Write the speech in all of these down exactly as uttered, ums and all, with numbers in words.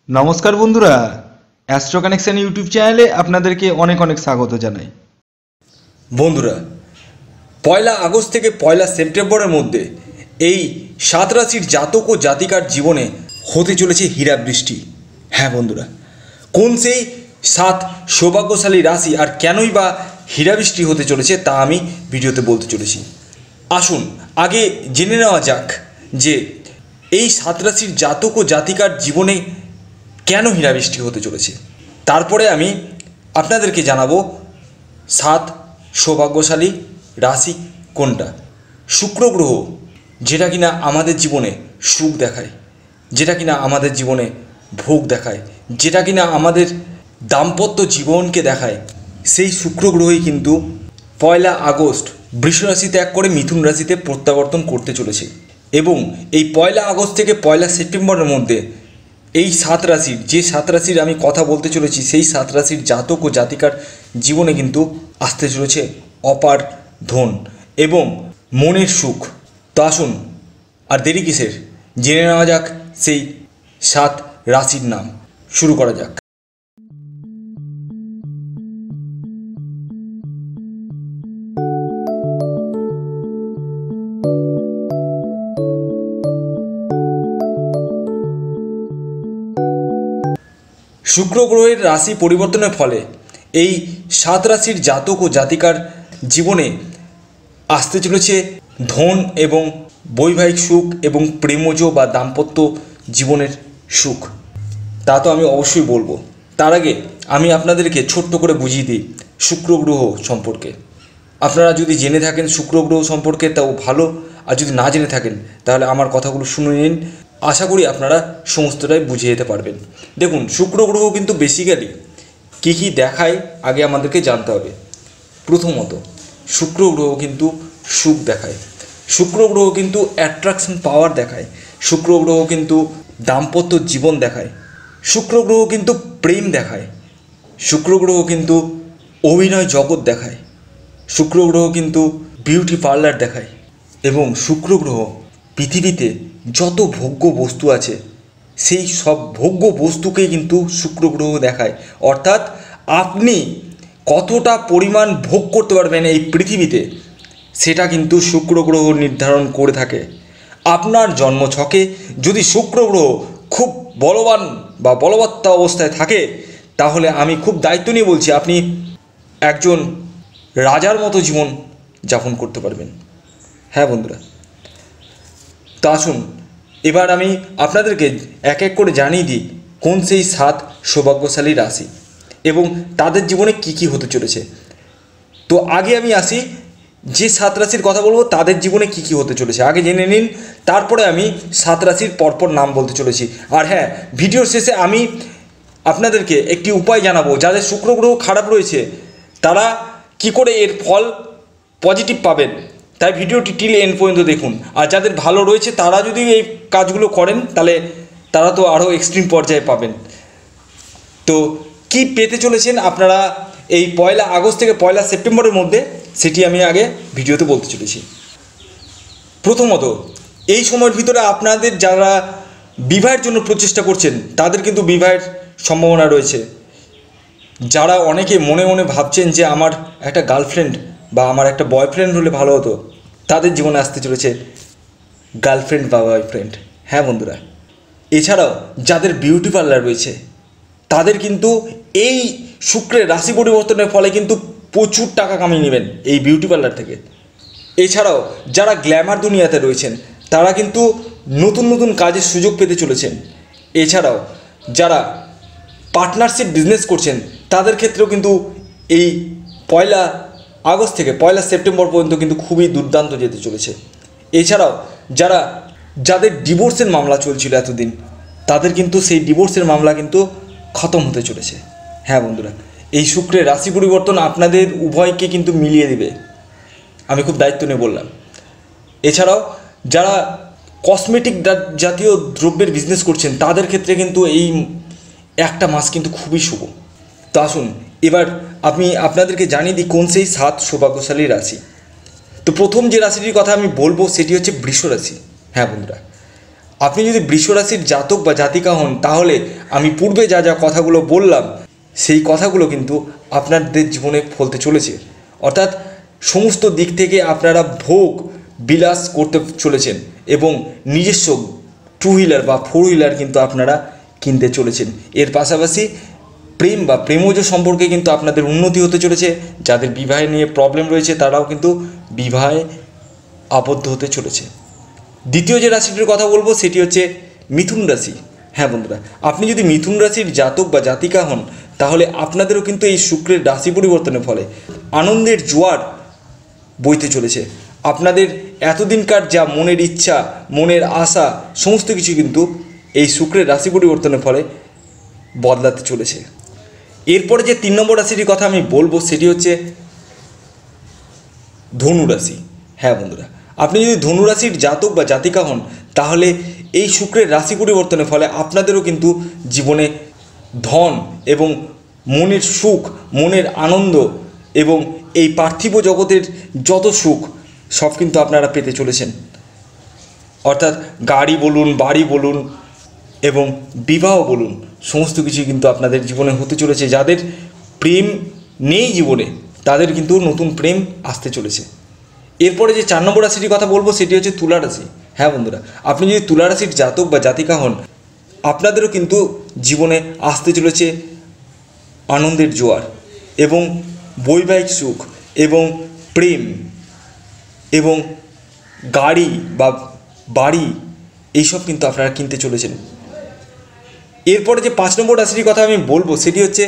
নমস্কার বন্ধুরা, astro connection YouTube চ্যানেলে আপনাদেরকে অনেক অনেক স্বাগত জানাই। বন্ধুরা, পয়লা আগস্ট থেকে পয়লা সেপ্টেম্বরের মধ্যে এই সাত রাশির জাতক ও জাতিকার জীবনে হতে চলেছে হীরা বৃষ্টি। হ্যাঁ বন্ধুরা, কোন সেই সাত সৌভাগ্যশালী রাশি আর কেনই বা হীরা বৃষ্টি হতে চলেছে তা আমি ভিডিওতে বলতে চলেছি। আসুন আগে জেনে নেওয়া যাক যে এই সাত রাশির জাতক ও জাতিকার জীবনে কেন হীরা বৃষ্টি হতে চলেছে। তারপরে আমি আপনাদেরকে জানাবো সাত সৌভাগ্যশালী রাশি কোনটা। শুক্র গ্রহ, যেটা কিনা আমাদের জীবনে সুখ দেখায়, যেটা কিনা আমাদের জীবনে ভোগ দেখায়, যেটা কিনা আমাদের দাম্পত্য জীবনকে দেখায়, সেই শুক্র গ্রহই কিন্তু পয়লা আগস্ট বৃষ রাশি ত্যাগ করে মিথুন রাশিতে প্রত্যাবর্তন করতে চলেছে। এবং এই পয়লা আগস্ট থেকে পয়লা সেপ্টেম্বরের মধ্যে এই সাত রাশির যে সাত রাশির আমি কথা বলতে চলেছি সেই সাত রাশির জাতক ও জাতিকার জীবনে কিন্তু আসতে চলেছে অপার ধন এবং মনের সুখ। তো আসুন আর দেরি কিসের, জেনে নেওয়া যাক সেই সাত রাশির নাম। শুরু করা যাক। শুক্র গ্রহের রাশি পরিবর্তনের ফলে এই সাত রাশির জাতক ও জাতিকার জীবনে আসতে চলেছে ধন এবং বৈবাহিক সুখ এবং প্রেমজ বা দাম্পত্য জীবনের সুখ। তা তো আমি অবশ্যই বলবো। তার আগে আমি আপনাদেরকে ছোট্ট করে বুঝিয়ে দিই শুক্র গ্রহ সম্পর্কে। আপনারা যদি জেনে থাকেন শুক্র গ্রহ সম্পর্কে তাও ভালো, আর যদি না জেনে থাকেন তাহলে আমার কথাগুলো শুনে নিন। আশা করি আপনারা সমস্তটাই বুঝে যেতে পারবেন। দেখুন, শুক্র গ্রহ কিন্তু বেসিক্যালি কী কী দেখায় আগে আমাদেরকে জানতে হবে। প্রথমত, শুক্র গ্রহ কিন্তু সুখ দেখায়, শুক্র গ্রহ কিন্তু অ্যাট্রাকশন পাওয়ার দেখায়, শুক্র গ্রহ কিন্তু দাম্পত্য জীবন দেখায়, শুক্র গ্রহ কিন্তু প্রেম দেখায়, শুক্র গ্রহ কিন্তু অভিনয় জগৎ দেখায়, শুক্র গ্রহ কিন্তু বিউটি পার্লার দেখায়। এবং শুক্র গ্রহ পৃথিবীতে যত ভোগ্য বস্তু আছে সেই সব ভোগ্য বস্তুকেই কিন্তু শুক্র গ্রহ দেখায়। অর্থাৎ আপনি কতটা পরিমাণ ভোগ করতে পারবেন এই পৃথিবীতে সেটা কিন্তু শুক্র গ্রহ নির্ধারণ করে থাকে। আপনার জন্মছকে যদি শুক্র গ্রহ খুব বলবান বা বলবত্তা অবস্থায় থাকে তাহলে আমি খুব দায়িত্ব নিয়ে বলছি আপনি একজন রাজার মতো জীবন যাপন করতে পারবেন। হ্যাঁ বন্ধুরা, তা আসুন এবার আমি আপনাদেরকে এক এক করে জানিয়ে দিই কোন সেই সাত সৌভাগ্যশালী রাশি এবং তাদের জীবনে কি কি হতে চলেছে। তো আগে আমি আসি যে সাত রাশির কথা বলবো তাদের জীবনে কি কি হতে চলেছে আগে জেনে নিন, তারপরে আমি সাত রাশির পরপর নাম বলতে চলেছি। আর হ্যাঁ, ভিডিওর শেষে আমি আপনাদেরকে একটি উপায় জানাবো যাদের শুক্র গ্রহ খারাপ রয়েছে তারা কি করে এর ফল পজিটিভ পাবেন। তাই ভিডিওটি টিল এন্ড পর্যন্ত দেখুন। আর যাদের ভালো রয়েছে তারা যদি এই কাজগুলো করেন তাহলে তারা তো আরও এক্সট্রিম পর্যায়ে পাবেন। তো কি পেতে চলেছেন আপনারা এই পয়লা আগস্ট থেকে পয়লা সেপ্টেম্বরের মধ্যে সেটি আমি আগে ভিডিওতে বলতে চলেছি। প্রথমত, এই সময়ের ভিতরে আপনাদের যারা বিবাহের জন্য প্রচেষ্টা করছেন তাদের কিন্তু বিবাহের সম্ভাবনা রয়েছে। যারা অনেকে মনে মনে ভাবছেন যে আমার একটা গার্লফ্রেন্ড বা আমার একটা বয়ফ্রেন্ড হলে ভালো হতো, তাদের জীবনে আসতে চলেছে গার্লফ্রেন্ড বা বয়ফ্রেন্ড। হ্যাঁ বন্ধুরা, এছাড়াও যাদের বিউটি পার্লার রয়েছে তাদের কিন্তু এই শুক্রের রাশি পরিবর্তনের ফলে কিন্তু প্রচুর টাকা কামিয়ে নেবেন এই বিউটি পার্লার থেকে। এছাড়াও যারা গ্ল্যামার দুনিয়াতে রয়েছেন তারা কিন্তু নতুন নতুন কাজের সুযোগ পেতে চলেছেন। এছাড়াও যারা পার্টনারশিপ বিজনেস করছেন তাদের ক্ষেত্রেও কিন্তু এই পয়লা আগস্ট থেকে পয়লা সেপ্টেম্বর পর্যন্ত কিন্তু খুবই দুর্দান্ত যেতে চলেছে। এছাড়াও যারা যাদের ডিভোর্সের মামলা চলছিল এতদিন তাদের কিন্তু সেই ডিভোর্সের মামলা কিন্তু খতম হতে চলেছে। হ্যাঁ বন্ধুরা, এই শুক্রের রাশি পরিবর্তন আপনাদের উভয়কে কিন্তু মিলিয়ে দেবে, আমি খুব দায়িত্ব নিয়ে বললাম। এছাড়াও যারা কসমেটিক জাতীয় দ্রব্যের বিজনেস করছেন তাদের ক্ষেত্রে কিন্তু এই একটা মাস কিন্তু খুবই শুভ। তো আসুন এবার আমি আপনাদেরকে জানিয়ে দিই কোন সেই সাত সৌভাগ্যশালী রাশি। তো প্রথম যে রাশিটির কথা আমি বলবো সেটি হচ্ছে বৃষ রাশি। হ্যাঁ বন্ধুরা, আপনি যদি বৃষ রাশির জাতক বা জাতিকা হন, তাহলে আমি পূর্বে যা যা কথাগুলো বললাম সেই কথাগুলো কিন্তু আপনাদের জীবনে ফলতে চলেছে। অর্থাৎ সমস্ত দিক থেকে আপনারা ভোগ বিলাস করতে চলেছেন এবং নিজস্ব টু হুইলার বা ফোর হুইলার কিন্তু আপনারা কিনতে চলেছেন। এর পাশাপাশি প্রেম বা প্রেমজ সম্পর্কে কিন্তু আপনাদের উন্নতি হতে চলেছে। যাদের বিবাহে নিয়ে প্রবলেম রয়েছে তারাও কিন্তু বিবাহে আবদ্ধ হতে চলেছে। দ্বিতীয় যে রাশিটির কথা বলবো সেটি হচ্ছে মিথুন রাশি। হ্যাঁ বন্ধুরা, আপনি যদি মিথুন রাশির জাতক বা জাতিকা হন, তাহলে আপনাদেরও কিন্তু এই শুক্রের রাশি পরিবর্তনের ফলে আনন্দের জোয়ার বইতে চলেছে। আপনাদের এতদিনকার যা মনের ইচ্ছা, মনের আশা, সমস্ত কিছু কিন্তু এই শুক্রের রাশি পরিবর্তনের ফলে বদলাতে চলেছে। এরপরে যে তিন নম্বর রাশিটির কথা আমি বলবো সেটি হচ্ছে ধনু রাশি। হ্যাঁ বন্ধুরা, আপনি যদি ধনু রাশির জাতক বা জাতিকা হন, তাহলে এই শুক্রের রাশি পরিবর্তনের ফলে আপনাদেরও কিন্তু জীবনে ধন এবং মনের সুখ, মনের আনন্দ এবং এই পার্থিব জগতের যত সুখ সব কিন্তু আপনারা পেতে চলেছেন। অর্থাৎ গাড়ি বলুন, বাড়ি বলুন এবং বিবাহ বলুন, সমস্ত কিছু কিন্তু আপনাদের জীবনে হতে চলেছে। যাদের প্রেম নেই জীবনে, তাদের কিন্তু নতুন প্রেম আসতে চলেছে। এরপরে যে চার নম্বর রাশিটির কথা বলবো সেটি হচ্ছে তুলা রাশি। হ্যাঁ বন্ধুরা, আপনি যদি তুলা রাশির জাতক বা জাতিকা হন, আপনাদেরও কিন্তু জীবনে আসতে চলেছে আনন্দের জোয়ার এবং বৈবাহিক সুখ এবং প্রেম এবং গাড়ি বা বাড়ি, এইসব কিন্তু আপনারা কিনতে চলেছেন। এরপরে যে পাঁচ নম্বর রাশিটির কথা আমি বলবো সেটি হচ্ছে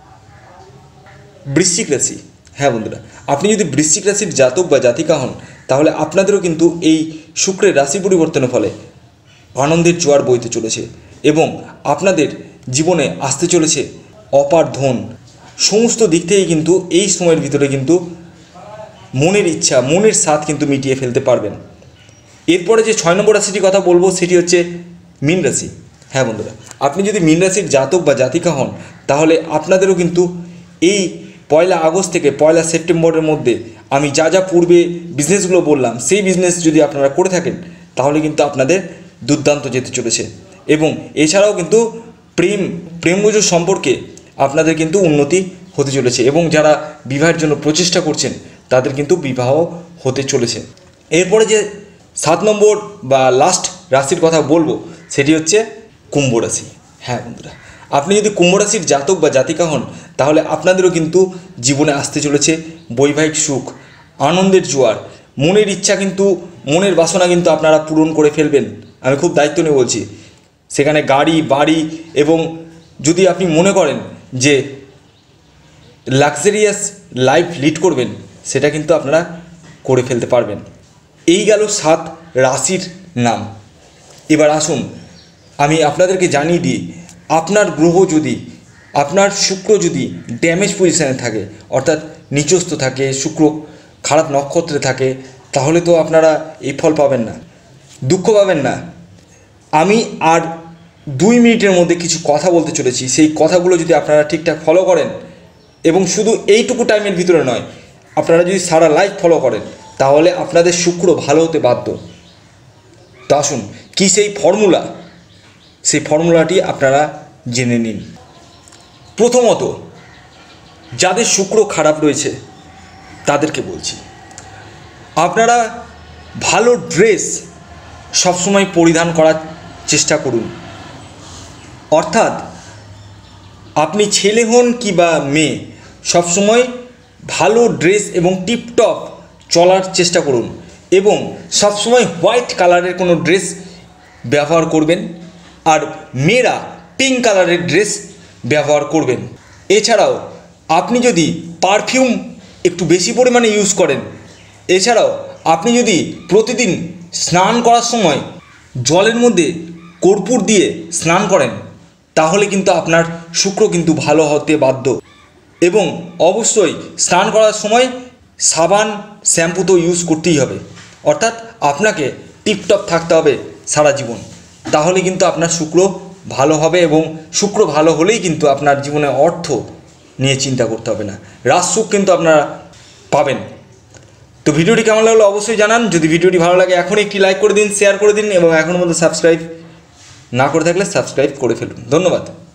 বৃশ্চিক রাশি। হ্যাঁ বন্ধুরা, আপনি যদি বৃশ্চিক রাশির জাতক বা জাতিকা হন, তাহলে আপনাদেরও কিন্তু এই শুক্রের রাশি পরিবর্তনের ফলে আনন্দের জোয়ার বইতে চলেছে এবং আপনাদের জীবনে আসতে চলেছে অপার ধন। সমস্ত দিক থেকে কিন্তু এই সময়ের ভিতরে কিন্তু মনের ইচ্ছা, মনের স্বাদ কিন্তু মিটিয়ে ফেলতে পারবেন। এরপরে যে ছয় নম্বর রাশিটির কথা বলবো সেটি হচ্ছে মীন রাশি। হ্যাঁ বন্ধুরা, আপনি যদি মীন রাশির জাতক বা জাতিকা হন, তাহলে আপনাদেরও কিন্তু এই পয়লা আগস্ট থেকে পয়লা সেপ্টেম্বরের মধ্যে আমি যা যা পূর্বে বিজনেসগুলো বললাম, সেই বিজনেস যদি আপনারা করে থাকেন, তাহলে কিন্তু আপনাদের দুর্দান্ত যেতে চলেছে এবং এছাড়াও কিন্তু প্রেম প্রেমজ সম্পর্কে আপনাদের কিন্তু উন্নতি হতে চলেছে এবং যারা বিবাহের জন্য প্রচেষ্টা করছেন তাদের কিন্তু বিবাহ হতে চলেছে। এরপরে যে সাত নম্বর বা লাস্ট রাশির কথা বলবো সেটি হচ্ছে কুম্ভ রাশি। হ্যাঁ বন্ধুরা, আপনি যদি কুম্ভ রাশির জাতক বা জাতিকা হন, তাহলে আপনাদেরও কিন্তু জীবনে আসতে চলেছে বৈবাহিক সুখ, আনন্দের জোয়ার। মনের ইচ্ছা কিন্তু, মনের বাসনা কিন্তু আপনারা পূরণ করে ফেলবেন। আমি খুব দায়িত্ব নিয়ে বলছি। সেখানে গাড়ি, বাড়ি এবং যদি আপনি মনে করেন যে লাক্সারিয়াস লাইফ লিড করবেন, সেটা কিন্তু আপনারা করে ফেলতে পারবেন। এই গেল সাত রাশির নাম। এবার আসুন আমি আপনাদেরকে জানিয়ে দিই, আপনার গ্রহ যদি, আপনার শুক্র যদি ড্যামেজ পজিশানে থাকে, অর্থাৎ নিচস্থ থাকে, শুক্র খারাপ নক্ষত্রে থাকে, তাহলে তো আপনারা এই ফল পাবেন না, দুঃখ পাবেন না। আমি আর দুই মিনিটের মধ্যে কিছু কথা বলতে চলেছি, সেই কথাগুলো যদি আপনারা ঠিকঠাক ফলো করেন এবং শুধু এইটুকু টাইমের ভিতরে নয়, আপনারা যদি সারা লাইফ ফলো করেন, তাহলে আপনাদের শুক্র ভালো হতে বাধ্য। তো আসুন কী সেই ফর্মুলা, সেই ফর্মুলাটি আপনারা জেনে নিন। প্রথমত, যাদের শুক্র খারাপ রয়েছে তাদেরকে বলছি, আপনারা ভালো ড্রেস সবসময় পরিধান করার চেষ্টা করুন। অর্থাৎ আপনি ছেলে হন কি বা মেয়ে, সবসময় ভালো ড্রেস এবং টিপটপ চলার চেষ্টা করুন এবং সবসময় হোয়াইট কালারের কোনো ড্রেস ব্যবহার করবেন, আর মেয়েরা পিঙ্ক কালারের ড্রেস ব্যবহার করবেন। এছাড়াও আপনি যদি পারফিউম একটু বেশি পরিমাণে ইউজ করেন, এছাড়াও আপনি যদি প্রতিদিন স্নান করার সময় জলের মধ্যে কর্পূর দিয়ে স্নান করেন, তাহলে কিন্তু আপনার শুক্র কিন্তু ভালো হতে বাধ্য। এবং অবশ্যই স্নান করার সময় সাবান, শ্যাম্পু তো ইউজ করতেই হবে। অর্থাৎ আপনাকে টিপটপ থাকতে হবে সারা জীবন, তাহলে কিন্তু আপনার শুক্র ভালো হবে এবং শুক্র ভালো হলেই কিন্তু আপনার জীবনে অর্থ নিয়ে চিন্তা করতে হবে না, রাজসুখ কিন্তু আপনারা পাবেন। তো ভিডিওটি কেমন লাগলো অবশ্যই জানান। যদি ভিডিওটি ভালো লাগে এখন একটি লাইক করে দিন, শেয়ার করে দিন এবং এখনও মধ্যে সাবস্ক্রাইব না করে থাকলে সাবস্ক্রাইব করে ফেলুন। ধন্যবাদ।